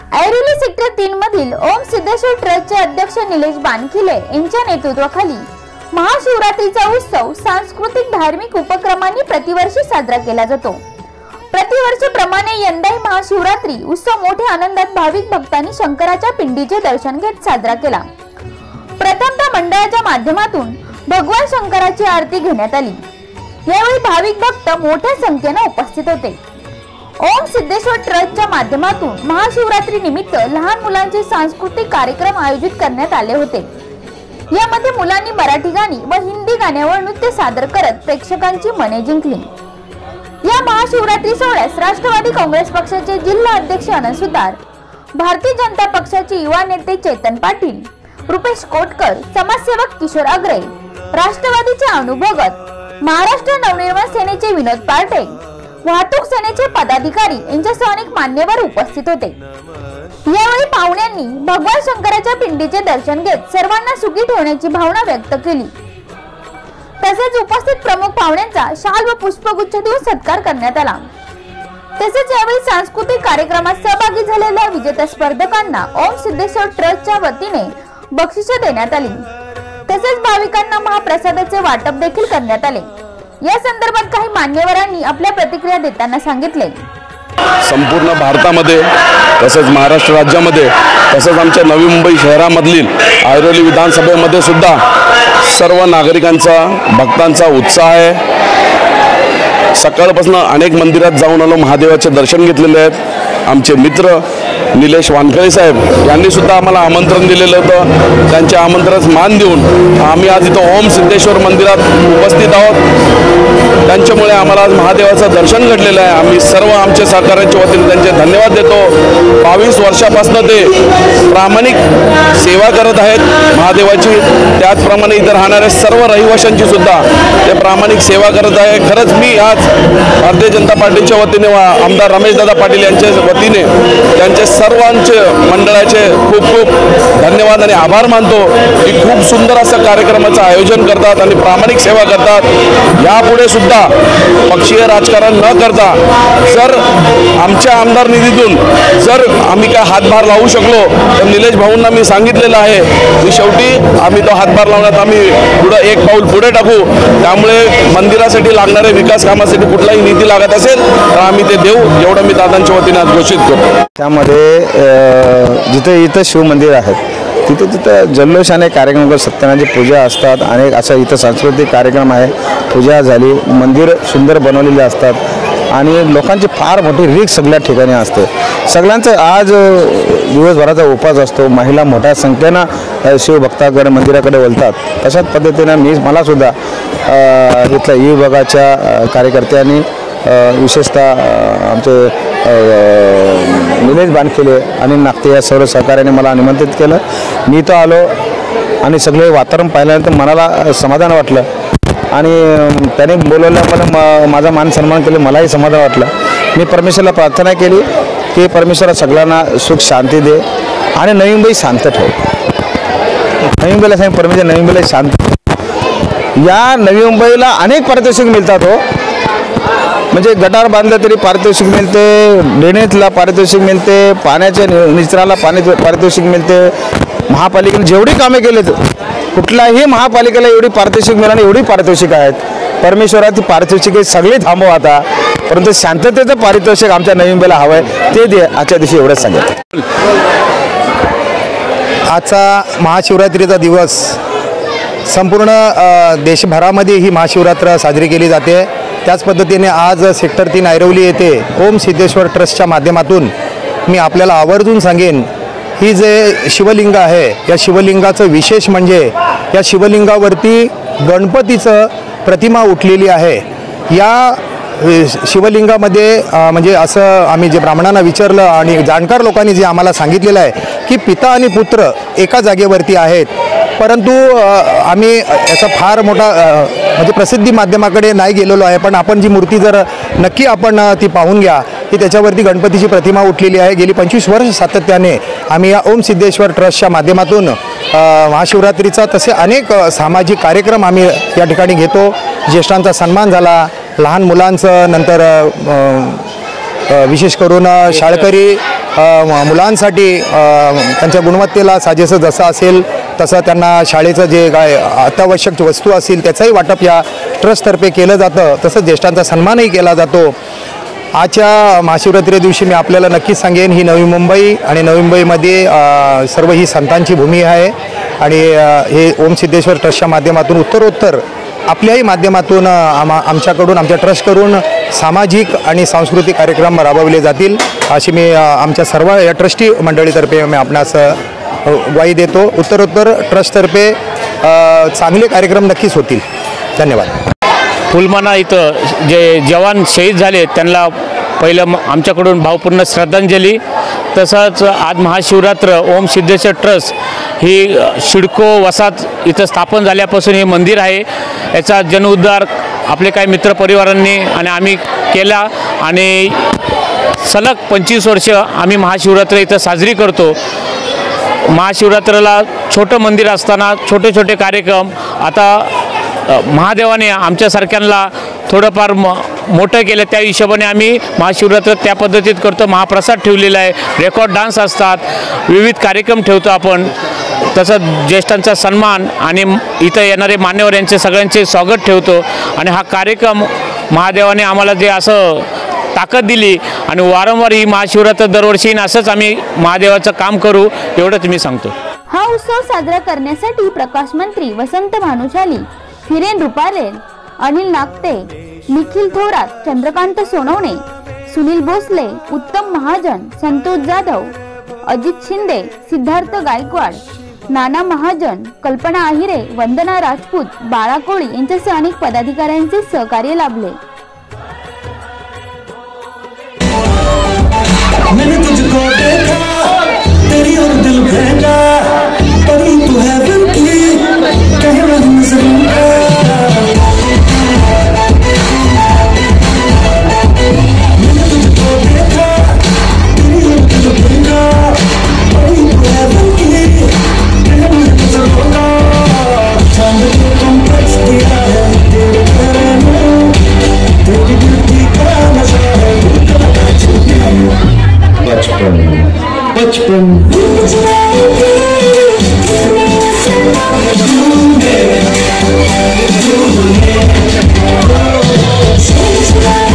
Airoli sector 3 मधील ओम सिद्धेश्वर ट्रस्टचे अध्यक्ष निलेश बानखिले यांच्या नेतृत्वाखाली महाशिवरात्रीचा उत्सव सांस्कृतिक धार्मिक उपक्रमांनी प्रतिवर्षी साजरा केला जातो। प्रतिवर्षीप्रमाणे यंदाही महाशिवरात्री उत्सव मोठ्या आनंदात भाविक भक्तांनी शंकराच्या पिंडीचे दर्शन घेत साजरा केला। प्रथमतः मंडळाच्या माध्यमातून भगवान शंकराची आरती घेण्यात आली। यावेळी भाविक भक्त मोठ्या संख्येने उपस्थित होते। ओम सिद्धेश्वर ट्रस्टच्या माध्यमातून महाशिवरात्री निमित्त लहान मुलांचे सांस्कृतिक कार्यक्रम आयोजित करण्यात आले होते। यामध्ये मुलांनी मराठी गाणी व हिंदी गाण्यावर नृत्य सादर करत प्रेक्षकांची मने जिंकली। या महाशिवरात्री सोहळ्यास राष्ट्रवादी काँग्रेस पक्षाचे जिल्हा अध्यक्ष अनंत सुतार, भारतीय जनता पक्षाचे युवा नेते चेतन पाटील, रुपेश कोटकर, समाजसेवक किशोर अग्रे, राष्ट्रवादीचे अनु भगत, महाराष्ट्र नवनिर्माण सेनेचे विनोद पार्टे, वाहतूक सेनेचे पदाधिकारी यांच्यासह अनेक मान्यवर उपस्थित होते। यावेळी पाहुण्यांनी भगवान शंकराच्या पिंडीचे दर्शन घेत सर्वांना सुखी ठेवण्याची भावना व्यक्त केली। तसेच उपस्थित प्रमुख पाहुण्यांचा शाल व पुष्पगुच्छ देऊन सत्कार करण्यात आला। तसेच यावेळी सांस्कृतिक कार्यक्रमात सहभागी झालेल्या विजेत्या स्पर्धकांना ओम सिद्धेश्वर ट्रस्टच्या वतीने बक्षिसे देण्यात आली। तसेच भाविकांना महाप्रसादाचे वाटप देखील करण्यात आले। या संदर्भात काही मान्यवरांनी आपल्या प्रतिक्रिया देताना सांगितले, संपूर्ण भारतामध्ये तसेच महाराष्ट्र राज्यामध्ये तसेच आमच्या नवी मुंबई शहरामधील ऐरोली विधानसभेमध्ये सुद्धा सर्व नागरिकांचा भक्तांचा उत्साह आहे। सकाळपासून अनेक मंदिरात जाऊन आलो, महादेवाचे दर्शन घेतलेले आहेत। आमचे मित्र निलेश वानखळे साहेब यांनी सुद्धा आम्हाला आमंत्रण दिलेलं होतं। त्यांच्या आमंत्रणास मान देऊन आम्ही आज इथं ओम सिद्धेश्वर मंदिरात उपस्थित आहोत। त्यांच्यामुळे आम्हाला आज महादेवाचं दर्शन घडलेलं आहे। आम्ही सर्व आमच्या सहकाऱ्यांच्या वतीने त्यांचे धन्यवाद देतो। 22 वर्षापासून ते प्रामाणिक सेवा करत आहेत महादेवाची। त्याचप्रमाणे इथं राहणाऱ्या सर्व रहिवाशांची सुद्धा ते प्रामाणिक सेवा करत आहे। खरंच मी आज भारतीय जनता पार्टीच्या वतीने आमदार रमेशदादा पाटील यांच्या वतीने त्यांचे सर्वांचे मंडळाचे खूप खूप धन्यवाद आणि आभार मानतो की खूप सुंदर असं कार्यक्रमाचं आयोजन करतात आणि प्रामाणिक सेवा करतात। यापुढे सुद्धा पक्षीय राजकारण न करता जर आमच्या आमदार निधीतून जर आम्ही काय हातभार लावू शकलो तर निलेश भाऊंना मी सांगितलेलं आहे की शेवटी आम्ही तो हातभार लावण्यात आम्ही पुढे एक पाऊल पुढे टाकू। त्यामुळे मंदिरासाठी लागणारे विकास कामासाठी कुठलाही निधी लागत असेल तर आम्ही ते देऊ, एवढं मी दादांच्या वतीने आज घोषित करतो। त्यामध्ये जिथे इथं शिव मंदिर आहेत तिथं जल्लोषाने कार्यक्रम सत्यनारायणाची पूजा असतात। अनेक असं इथं सांस्कृतिक कार्यक्रम आहे, पूजा झाली, मंदिर सुंदर बनवलेले असतात आणि लोकांची फार मोठी रीक सगळ्या ठिकाणी असते। सगळ्यांचं आज दिवसभराचा उपवास असतो। महिला मोठ्या संख्येनं शिवभक्ताकडे मंदिराकडे वळतात। तशाच पद्धतीनं मला सुद्धा इथल्या ई विभागाच्या कार्यकर्त्यांनी विशेषतः आमचे निलेश बानखिले आणि नागते या सर्व सहकार्याने मला निमंत्रित केलं। मी तो आलो आणि सगळे वातावरण पाहिल्यानंतर मनाला समाधान वाटलं आणि त्याने बोलवलं, मला माझा मान सन्मान केले, मलाही समाधान वाटलं। मी परमेश्वराला प्रार्थना केली की परमेश्वरा सगळ्यांना सुख शांती दे आणि नवी मुंबई शांत ठेव। नवी मुंबईला सांग परमेश्वर नवी मुंबईला शांत। या नवी मुंबईला अनेक पारितोषिक मिळतात हो, म्हणजे गटार बांधलं तरी पारितोषिक मिळते, ड्रेनेजला पारितोषिक मिळते, पाण्याच्या निचराला पारितोषिक मिळते। महापालिकेने जेवढी कामे केलीत कुठल्याही महापालिकेला एवढी पारितोषिक मिळाली, एवढी पारितोषिक आहेत। परमेश्वरा ती पारितोषिके सगळी थांबव आता, परंतु शांततेचं पारितोषिक आमच्या नवी मुंबईला हवं आहे ते दे। आजच्या दिवशी एवढंच सांगितलं। आजचा महाशिवरात्रीचा दिवस संपूर्ण देशभरामध्ये ही महाशिवरात्र साजरी केली जाते। त्याच पद्धतीने आज सेक्टर 3 ऐरोली येथे ओम सिद्धेश्वर ट्रस्टच्या माध्यमातून मी आपल्याला आवर्जून सांगेन, ही जे शिवलिंग आहे या शिवलिंगाचं विशेष म्हणजे या शिवलिंगावरती गणपतीचं प्रतिमा उठलेली आहे। या शिवलिंगामध्ये म्हणजे असं आम्ही जे ब्राह्मणांना विचारलं आणि जाणकार लोकांनी जे आम्हाला सांगितलेलं आहे की पिता आणि पुत्र एका जागेवरती आहेत, परंतु आम्ही याचा फार मोठा म्हणजे प्रसिद्धी माध्यमाकडे नाही गेलेलो आहे। पण आपण जी मूर्ती जर नक्की आपण ती पाहून घ्या की त्याच्यावरती गणपतीची प्रतिमा उठलेली आहे। गेली 25 वर्ष सातत्याने आम्ही या ओम सिद्धेश्वर ट्रस्टच्या माध्यमातून महाशिवरात्रीचा तसे अनेक सामाजिक कार्यक्रम आम्ही या ठिकाणी घेतो। ज्येष्ठांचा सन्मान झाला, लहान मुलांचं, नंतर विशेष करून शाळकरी मुलांसाठी त्यांच्या गुणवत्तेला साजेसं जसं असेल तसं त्यांना शाळेचं जे काय अत्यावश्यक वस्तू असतील त्याचंही वाटप या ट्रस्टतर्फे केलं जातं. तसंच ज्येष्ठांचा सन्मानही केला जातो. आजच्या महाशिवरात्री दिवशी मी आपल्याला नक्कीच सांगेन, ही नवी मुंबई आणि नवी मुंबईमध्ये सर्व ही संतांची भूमी आहे आणि हे ओम सिद्धेश्वर ट्रस्टच्या माध्यमातून उत्तरोत्तर आपल्याही माध्यमातून आमच्याकडून आमच्या ट्रस्टकडून सामाजिक आणि सांस्कृतिक कार्यक्रम राबवले जातील अशी मी आमच्या सर्व या ट्रस्टी मंडळीतर्फे मी आपणास ग्वाही देतो. उत्तरोत्तर ट्रस्टतर्फे चांगले कार्यक्रम नक्कीच होतील. धन्यवाद. फुलमाना इथं जे जवान शहीद झाले त्यांना पहिलं आमच्याकडून भावपूर्ण श्रद्धांजली. तसंच आज महाशिवरात्र ओम सिद्धेश्वर ट्रस्ट ही शिडको वसाहत इथं स्थापन झाल्यापासून हे मंदिर आहे. याचा जनउद्धार आपले काही मित्रपरिवारांनी आणि आम्ही केला आणि सलग 25 वर्ष आम्ही महाशिवरात्र इथं साजरी करतो. महाशिवरात्राला छोटं मंदिर असताना छोटे छोटे कार्यक्रम आता महादेवाने आमच्यासारख्यांना थोडंफार मोठं केलं, त्या हिशोबाने आम्ही महाशिवरात्र त्या पद्धतीत करतो. महाप्रसाद ठेवलेला आहे, रेकॉर्ड डान्स असतात, विविध कार्यक्रम ठेवतो आपण. तसंच ज्येष्ठांचा सन्मान आणि इथं येणारे मान्यवर यांचे सगळ्यांचे स्वागत ठेवतो. आणि हा कार्यक्रम महादेवाने आम्हाला जे असं ताकद दिली आणि वारंवार ही महाशिवरात्र दरवर्षी असंच आम्ही महादेवाचं काम करू एवढंच मी सांगतो. हा उत्सव साजरा करण्यासाठी प्रकाश मंत्री वसंत भानुशाली, हिरेन रुपारेल, अनिल नागते, निखिल थोरात, चंद्रकांत सोनवणे, सुनील भोसले, उत्तम महाजन, संतोष जाधव, अजित शिंदे, सिद्धार्थ गायकवाड, नाना महाजन, कल्पना आहिरे, वंदना राजपूत, बाळा कोळी यांच्यासह अनेक पदाधिकाऱ्यांचे सहकार्य लाभले. मैंने तुझको देखा तेरी और दिल भेजा परी तू है दिल की कहना नजर मैंने तुझको देखा तेरी और दिल भेजा परी तू है दिल की कहना नजर चांद को कॉम्प्लेक्स दिया है तेरे प्यारे में तेरी ब्यूटी का नशा है बचपन बचपन